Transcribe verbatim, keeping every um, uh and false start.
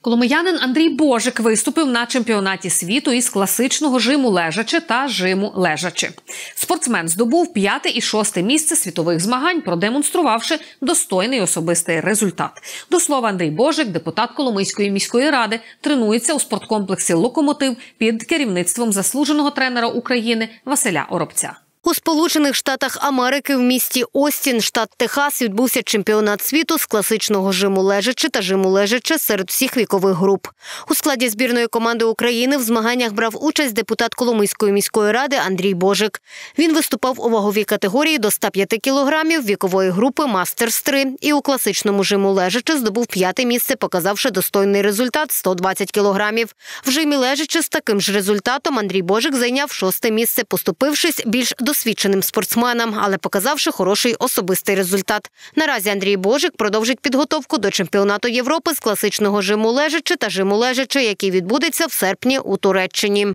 Коломиянин Андрій Божик виступив на чемпіонаті світу із класичного жиму лежачи та жиму лежачи. Спортсмен здобув п'яте і шосте місце світових змагань, продемонструвавши достойний особистий результат. До слова, Андрій Божик, депутат Коломийської міської ради, тренується у спорткомплексі «Локомотив» під керівництвом заслуженого тренера України Василя Оробця. У Сполучених Штатах Америки в місті Остін, штат Техас, відбувся чемпіонат світу з класичного жиму лежачи та жиму лежачи серед всіх вікових груп. У складі збірної команди України в змаганнях брав участь депутат Коломийської міської ради Андрій Божик. Він виступав у ваговій категорії до ста п'яти кілограмів вікової групи «Мастерс три» і у класичному жиму лежачи здобув п'яте місце, показавши достойний результат – сто двадцять кілограмів. В жимі лежачи з таким ж результатом Андрій Божик зайняв шосте місце, поступившись більш до досвідченим спортсменам, але показавши хороший особистий результат. Наразі Андрій Божик продовжить підготовку до чемпіонату Європи з класичного жиму лежачи та жиму лежачи, який відбудеться в серпні у Туреччині.